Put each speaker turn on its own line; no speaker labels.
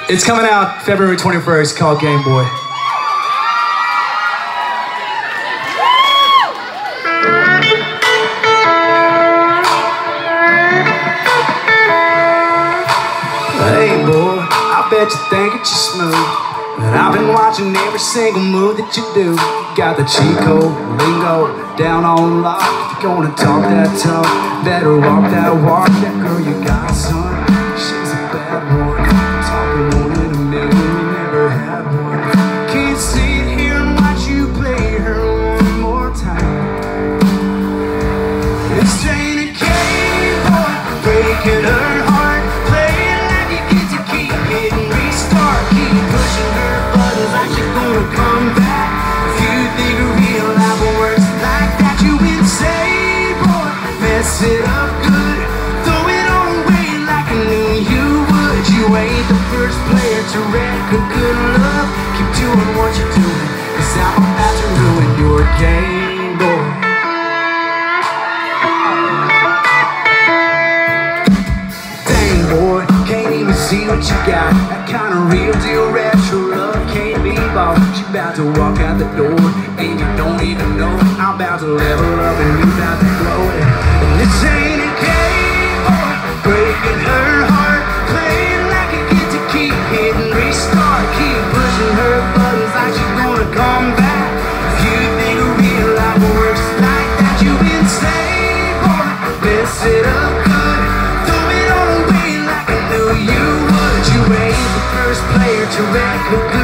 It's coming out February 21st, called Game Boy. Hey boy, I bet you think it's just smooth, but I've been watching every single move that you do. You got the Chico lingo down on lock. If you're gonna talk that talk, better walk that walk. That girl you got, son, she's a bad one. Talking one in a million, you never had one. Can't sit here and watch you play her one more time. This ain't a game, boy, breaking her heart. Playing like you get to keep hitting restart. Keep pushing her buttons like she's gonna come back. If you think real life works like that, you insane, boy. Mess it up good, throw it all away like I knew you would. You ain't the first player to wreck a good love. Keep doing what you're doing, 'cause I'm about to ruin your game, boy. Dang, boy, can't even see what you got. That kind of real deal retro love can't be bought. You about to walk out the door, and you don't even know it. I'm about to level up, and you about to blow it. And this ain't a game, boy, breaking her heart. Playing like you get to keep hitting restart. Keep pushing her buttons like she's gonna come back. If you think real life works like that, you insane, boy. Mess it up good, throw it all away like I knew you would. You ain't the first player to wreck a